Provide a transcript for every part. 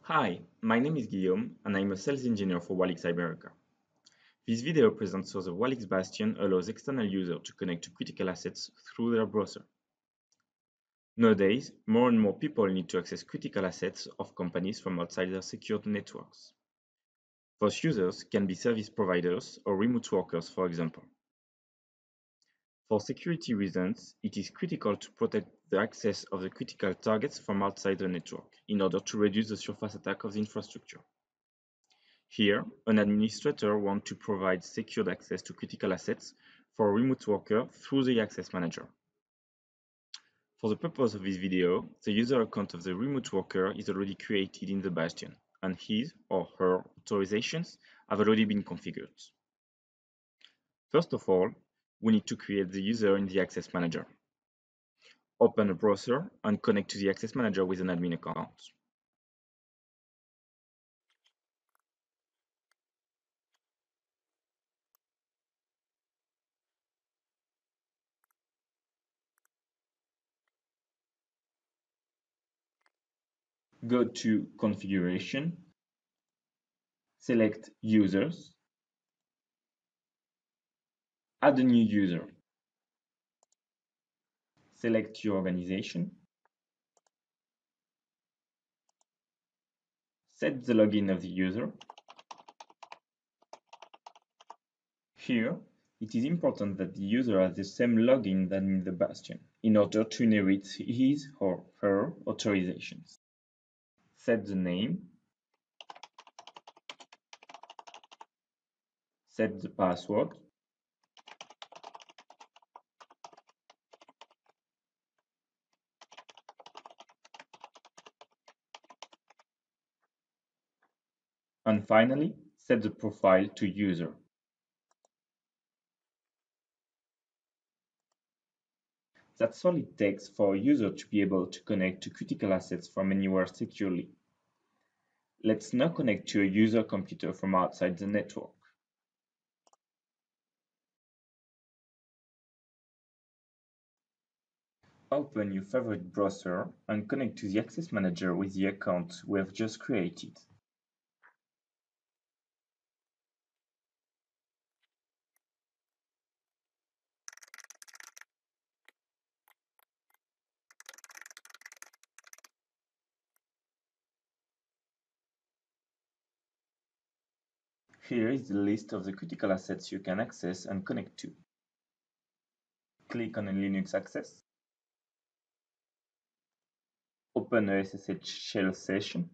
Hi, my name is Guillaume and I'm a sales engineer for Wallix Iberia. This video presents how the Wallix Bastion allows external users to connect to critical assets through their browser. Nowadays, more and more people need to access critical assets of companies from outside their secured networks. Those users can be service providers or remote workers, for example. For security reasons, it is critical to protect the access of the critical targets from outside the network in order to reduce the surface attack of the infrastructure. Here, an administrator wants to provide secured access to critical assets for a remote worker through the Access Manager. For the purpose of this video, the user account of the remote worker is already created in the Bastion, and his or her authorizations have already been configured. First of all, we need to create the user in the Access Manager. Open a browser and connect to the Access Manager with an admin account. Go to Configuration, select Users, add a new user. Select your organization. Set the login of the user. Here, it is important that the user has the same login than in the Bastion in order to inherit his or her authorizations. Set the name. Set the password. And finally, set the profile to user. That's all it takes for a user to be able to connect to critical assets from anywhere securely. Let's now connect to a user computer from outside the network. Open your favorite browser and connect to the Access Manager with the account we have just created. Here is the list of the critical assets you can access and connect to. Click on Linux Access. Open a SSH shell session.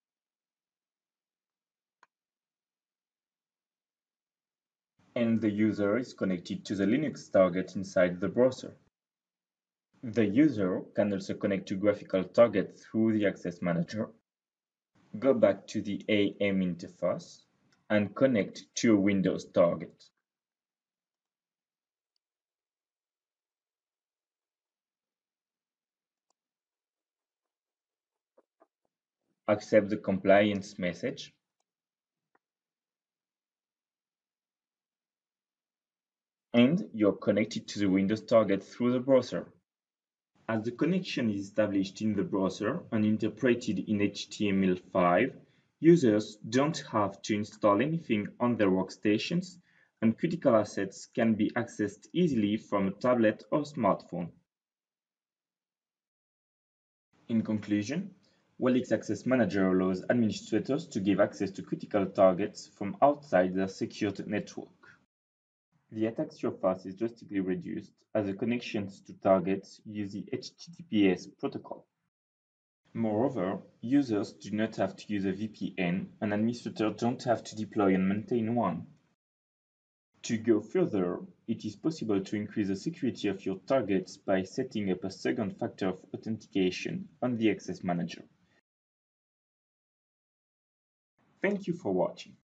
And the user is connected to the Linux target inside the browser. The user can also connect to graphical target through the Access Manager. Go back to the AM interface and connect to a Windows target. Accept the compliance message. And you're connected to the Windows target through the browser. As the connection is established in the browser and interpreted in HTML5, users don't have to install anything on their workstations, and critical assets can be accessed easily from a tablet or smartphone. In conclusion, Wallix Access Manager allows administrators to give access to critical targets from outside their secured network. The attack surface is drastically reduced as the connections to targets use the HTTPS protocol. Moreover, users do not have to use a VPN and administrators don't have to deploy and maintain one. To go further, it is possible to increase the security of your targets by setting up a second factor of authentication on the Access Manager. Thank you for watching.